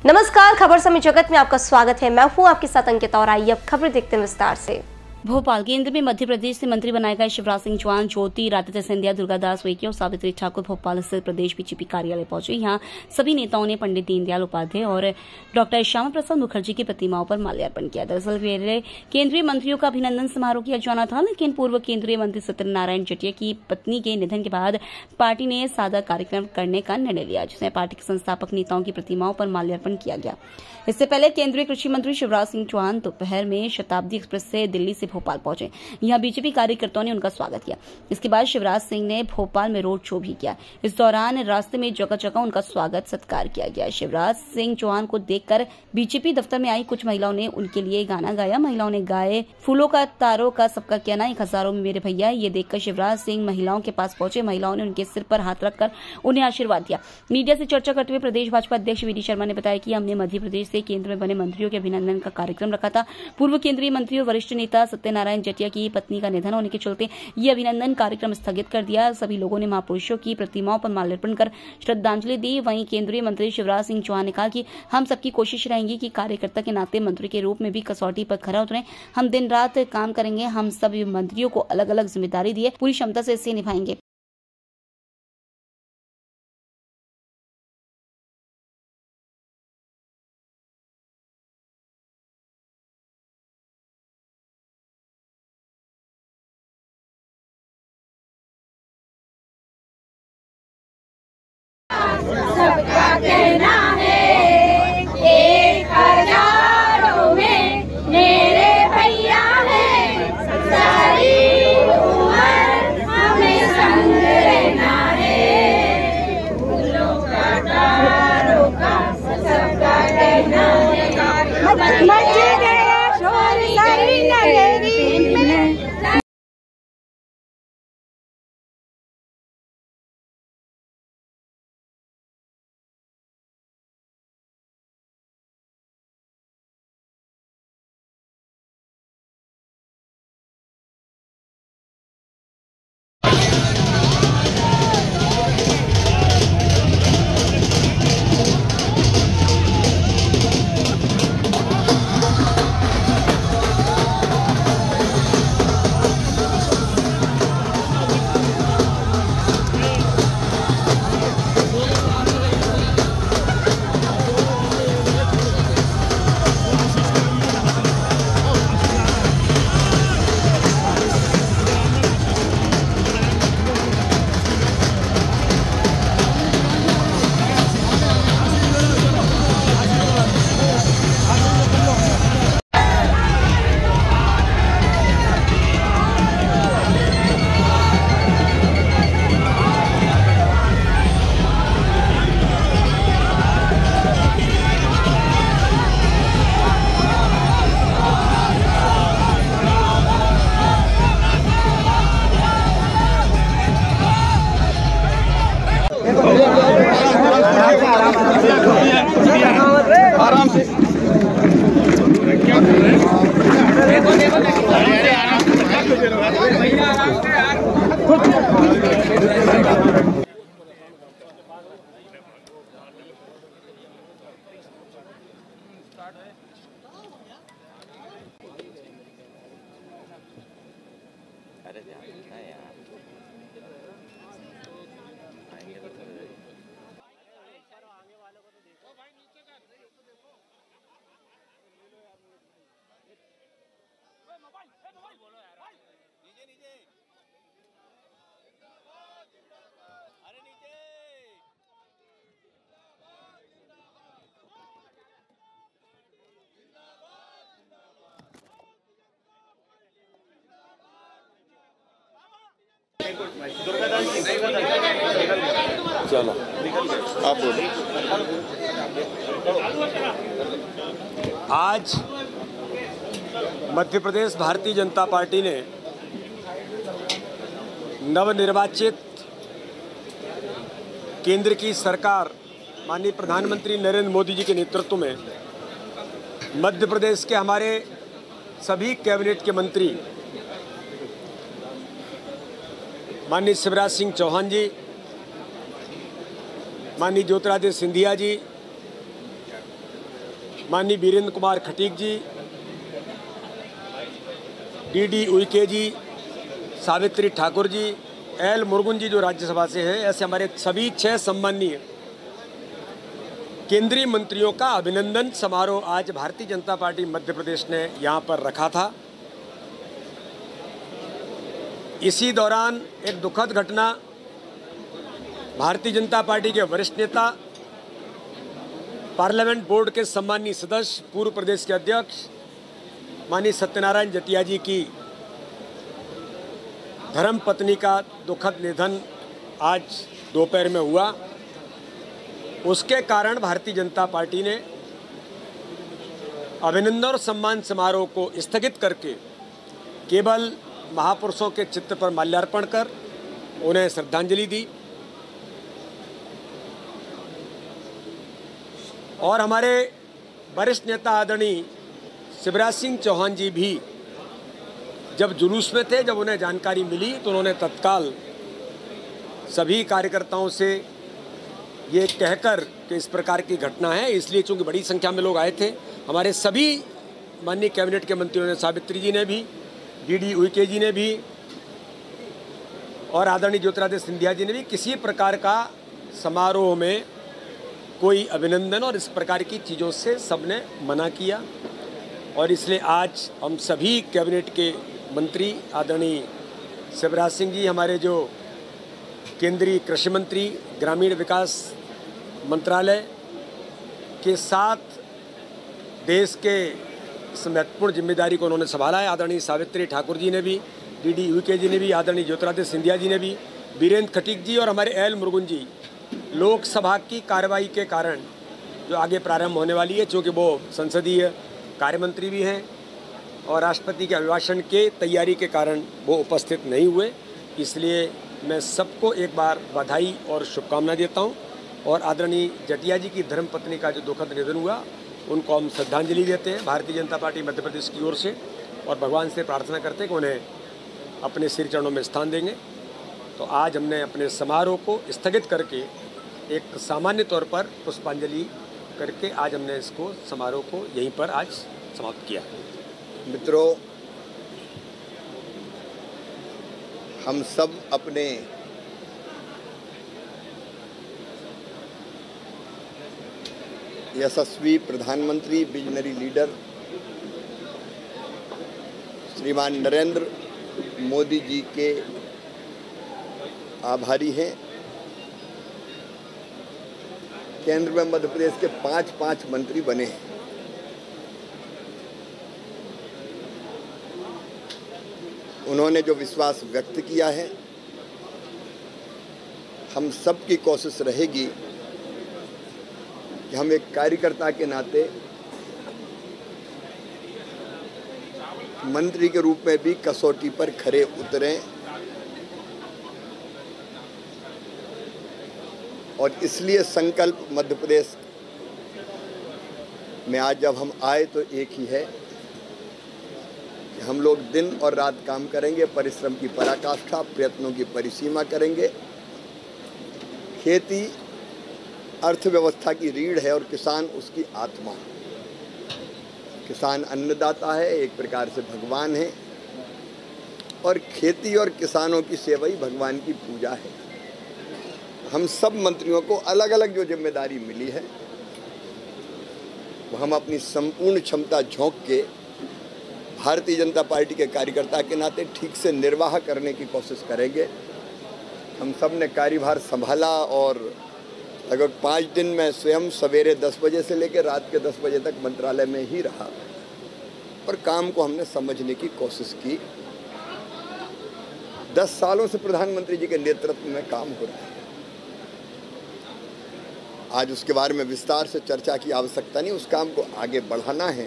नमस्कार, खबर समय जगत में आपका स्वागत है। मैं हूं आपके साथ अंकिता और आइए अब खबर देखते हैं विस्तार से। भोपाल केंद्र में मध्य प्रदेश से मंत्री बनाए गए शिवराज सिंह चौहान, ज्योतिरादित्य सिंधिया, दुर्गादास उइके और सावित्री ठाकुर भोपाल स्थित प्रदेश बीजेपी कार्यालय पहुंचे। यहां सभी नेताओं ने पंडित दीनदयाल उपाध्याय और डॉक्टर श्यामा प्रसाद मुखर्जी की प्रतिमाओं पर माल्यार्पण किया। दरअसल पहले केंद्रीय मंत्रियों का अभिनंदन समारोह किया जाना था, लेकिन पूर्व केंद्रीय मंत्री सत्यनारायण जटिया की पत्नी के निधन के बाद पार्टी ने सादा कार्यक्रम करने का निर्णय लिया, जिसमें पार्टी के संस्थापक नेताओं की प्रतिमाओं पर माल्यार्पण किया गया। इससे पहले केंद्रीय कृषि मंत्री शिवराज सिंह चौहान दोपहर में शताब्दी एक्सप्रेस से दिल्ली से भोपाल पहुंचे। यहां बीजेपी कार्यकर्ताओं ने उनका स्वागत किया। इसके बाद शिवराज सिंह ने भोपाल में रोड शो भी किया। इस दौरान रास्ते में जगह जगह उनका स्वागत सत्कार किया गया। शिवराज सिंह चौहान को देखकर बीजेपी दफ्तर में आई कुछ महिलाओं ने उनके लिए गाना गाया। महिलाओं ने गाए फूलों का तारों का सबका कहना, 1000 में मेरे भैया। ये देखकर शिवराज सिंह महिलाओं के पास पहुंचे। महिलाओं ने उनके सिर पर हाथ रखकर उन्हें आशीर्वाद दिया। मीडिया से चर्चा करते हुए प्रदेश भाजपा अध्यक्ष वी डी शर्मा ने बताया कि हमने मध्य प्रदेश से केंद्र में बने मंत्रियों के अभिनंदन का कार्यक्रम रखा था। पूर्व केंद्रीय मंत्री और वरिष्ठ नेता सत्यनारायण जटिया की पत्नी का निधन होने के चलते ये अभिनंदन कार्यक्रम स्थगित कर दिया। सभी लोगों ने महापुरुषों की प्रतिमाओं पर माल्यार्पण कर श्रद्धांजलि दी। वहीं केंद्रीय मंत्री शिवराज सिंह चौहान ने कहा कि हम सबकी कोशिश रहेंगी कि कार्यकर्ता के नाते मंत्री के रूप में भी कसौटी पर खरा उतरें। हम दिन रात काम करेंगे। हम सभी मंत्रियों को अलग अलग जिम्मेदारी दी है, पूरी क्षमता से इसे निभाएंगे। सबका कहना है 1000 में मेरे भैया है। सारी उम्र हमें संग रहना है। फूलों का तारों का सबका कहना है। मचे गया शोर सारी नगरी में। आराम से क्या कर रहे हैं? चलो आप बोलो। आज मध्य प्रदेश भारतीय जनता पार्टी ने नवनिर्वाचित केंद्र की सरकार माननीय प्रधानमंत्री नरेंद्र मोदी जी के नेतृत्व में मध्य प्रदेश के हमारे सभी कैबिनेट के मंत्री माननीय शिवराज सिंह चौहान जी, माननीय ज्योतिरादित्य सिंधिया जी, माननीय वीरेंद्र कुमार खटीक जी, डी उइके जी, सावित्री ठाकुर जी, एल मुरुगन जी जो राज्यसभा से हैं, ऐसे हमारे सभी 6 सम्माननीय केंद्रीय मंत्रियों का अभिनंदन समारोह आज भारतीय जनता पार्टी मध्य प्रदेश ने यहाँ पर रखा था। इसी दौरान एक दुखद घटना, भारतीय जनता पार्टी के वरिष्ठ नेता, पार्लियामेंट बोर्ड के सम्मानीय सदस्य, पूर्व प्रदेश के अध्यक्ष माननीय सत्यनारायण जटिया जी की धर्मपत्नी का दुखद निधन आज दोपहर में हुआ। उसके कारण भारतीय जनता पार्टी ने अभिनंदन और सम्मान समारोह को स्थगित करके केवल महापुरुषों के चित्र पर माल्यार्पण कर उन्हें श्रद्धांजलि दी। और हमारे वरिष्ठ नेता आदरणीय शिवराज सिंह चौहान जी भी जब जुलूस में थे, जब उन्हें जानकारी मिली तो उन्होंने तत्काल सभी कार्यकर्ताओं से ये कहकर कि इस प्रकार की घटना है, इसलिए चूंकि बड़ी संख्या में लोग आए थे, हमारे सभी माननीय कैबिनेट के मंत्रियों ने, सावित्री जी ने भी, डी उइके जी ने भी और आदरणीय ज्योतिरादित्य सिंधिया जी ने भी किसी प्रकार का समारोह में कोई अभिनंदन और इस प्रकार की चीज़ों से सबने मना किया। और इसलिए आज हम सभी कैबिनेट के मंत्री आदरणीय शिवराज सिंह जी, हमारे जो केंद्रीय कृषि मंत्री, ग्रामीण विकास मंत्रालय के साथ देश के इस महत्वपूर्ण जिम्मेदारी को उन्होंने संभाला है। आदरणीय सावित्री ठाकुर जी ने भी, डी उइके जी ने भी, आदरणीय ज्योतिरादित्य सिंधिया जी ने भी, वीरेंद्र खटीक जी और हमारे एल मुरुगन जी लोकसभा की कार्रवाई के कारण जो आगे प्रारंभ होने वाली है, चूँकि वो संसदीय कार्यमंत्री भी हैं और राष्ट्रपति के अभिभाषण के तैयारी के कारण वो उपस्थित नहीं हुए, इसलिए मैं सबको एक बार बधाई और शुभकामना देता हूं। और आदरणीय जटिया जी की धर्मपत्नी का जो दुखद निधन हुआ, उनको हम श्रद्धांजलि देते हैं भारतीय जनता पार्टी मध्य प्रदेश की ओर से, और भगवान से प्रार्थना करते हैं कि उन्हें अपने सिर चरणों में स्थान देंगे। तो आज हमने अपने समारोह को स्थगित करके एक सामान्य तौर पर पुष्पांजलि करके आज हमने इसको समारोह को यहीं पर आज समाप्त किया। मित्रों, हम सब अपने यशस्वी प्रधानमंत्री, विजनरी लीडर श्रीमान नरेंद्र मोदी जी के आभारी हैं। केंद्र में मध्य प्रदेश के 5 मंत्री बने हैं। उन्होंने जो विश्वास व्यक्त किया है, हम सब की कोशिश रहेगी कि हम एक कार्यकर्ता के नाते मंत्री के रूप में भी कसौटी पर खरे उतरें और इसलिए संकल्प मध्य प्रदेश में आज जब हम आए तो एक ही है कि हम लोग दिन और रात काम करेंगे, परिश्रम की पराकाष्ठा, प्रयत्नों की परिसीमा करेंगे। खेती अर्थव्यवस्था की रीढ़ है और किसान उसकी आत्मा। किसान अन्नदाता है, एक प्रकार से भगवान है, और खेती और किसानों की सेवा ही भगवान की पूजा है। हम सब मंत्रियों को अलग अलग जो जिम्मेदारी मिली है वो हम अपनी संपूर्ण क्षमता झोंक के भारतीय जनता पार्टी के कार्यकर्ता के नाते ठीक से निर्वाह करने की कोशिश करेंगे। हम सब ने कार्यभार संभाला और लगभग 5 दिन में स्वयं सवेरे 10 बजे से लेकर रात के 10 बजे तक मंत्रालय में ही रहा और काम को हमने समझने की कोशिश की। 10 सालों से प्रधानमंत्री जी के नेतृत्व में काम हो रहा है। आज उसके बारे में विस्तार से चर्चा की आवश्यकता नहीं, उस काम को आगे बढ़ाना है।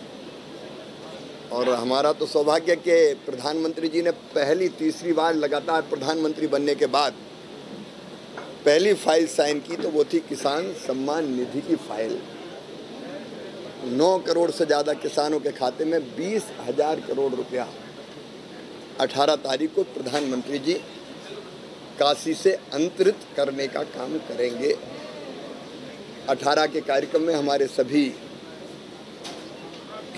और हमारा तो सौभाग्य कि प्रधानमंत्री जी ने पहली तीसरी बार लगातार प्रधानमंत्री बनने के बाद पहली फाइल साइन की, तो वो थी किसान सम्मान निधि की फाइल। 9 करोड़ से ज़्यादा किसानों के खाते में 20,000 करोड़ रुपया 18 तारीख को प्रधानमंत्री जी काशी से अंतरित करने का काम करेंगे। 18 के कार्यक्रम में हमारे सभी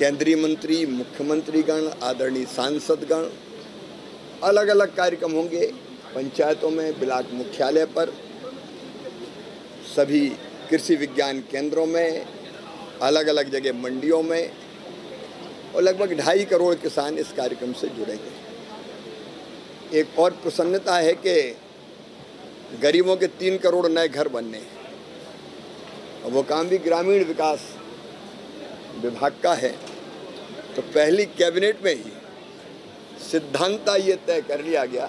केंद्रीय मंत्री, मुख्यमंत्रीगण, आदरणीय सांसदगण, अलग अलग कार्यक्रम होंगे पंचायतों में, ब्लॉक मुख्यालय पर, सभी कृषि विज्ञान केंद्रों में, अलग अलग जगह मंडियों में, और लगभग 2.5 करोड़ किसान इस कार्यक्रम से जुड़ेंगे। एक और प्रसन्नता है कि गरीबों के 3 करोड़ नए घर बनने हैं, और वो काम भी ग्रामीण विकास विभाग का है। तो पहली कैबिनेट में ही सिद्धांता ये तय कर लिया गया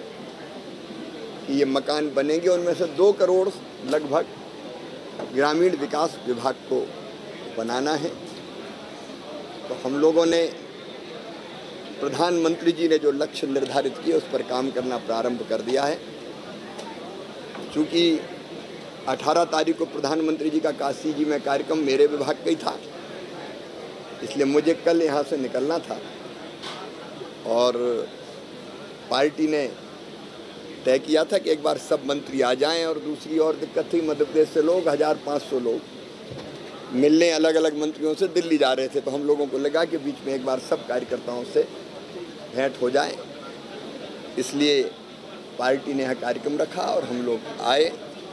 कि ये मकान बनेंगे, उनमें से 2 करोड़ लगभग ग्रामीण विकास विभाग को बनाना है। तो हम लोगों ने, प्रधानमंत्री जी ने जो लक्ष्य निर्धारित किए उस पर काम करना प्रारंभ कर दिया है। चूँकि 18 तारीख को प्रधानमंत्री जी का काशी जी में कार्यक्रम मेरे विभाग का ही था, इसलिए मुझे कल यहाँ से निकलना था, और पार्टी ने तय किया था कि एक बार सब मंत्री आ जाएं। और दूसरी और दिक्कत थी, मध्य प्रदेश से लोग 1500 लोग मिलने अलग अलग मंत्रियों से दिल्ली जा रहे थे, तो हम लोगों को लगा कि बीच में एक बार सब कार्यकर्ताओं से भेंट हो जाए, इसलिए पार्टी ने यह कार्यक्रम रखा और हम लोग आए।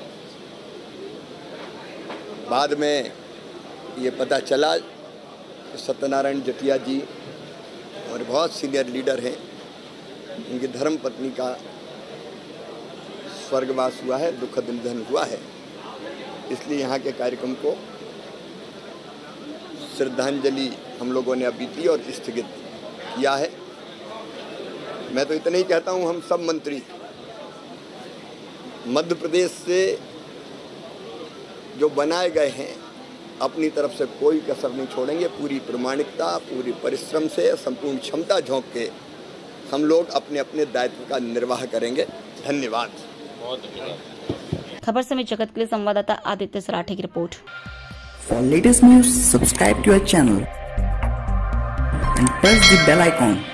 बाद में ये पता चला कि सत्यनारायण जटिया जी और बहुत सीनियर लीडर हैं, उनकी धर्मपत्नी का स्वर्गवास हुआ है, दुखद निधन हुआ है, इसलिए यहाँ के कार्यक्रम को श्रद्धांजलि हम लोगों ने अभी दी और स्थगित किया है। मैं तो इतना ही कहता हूँ, हम सब मंत्री मध्य प्रदेश से जो बनाए गए हैं अपनी तरफ से कोई कसर नहीं छोड़ेंगे। पूरी प्रामाणिकता, पूरी परिश्रम से, संपूर्ण क्षमता झोंक के हम लोग अपने अपने दायित्व का निर्वाह करेंगे। धन्यवाद। खबर समय जगत के लिए संवाददाता आदित्य सराठे की report. For latest news, subscribe to our channel and press the bell icon.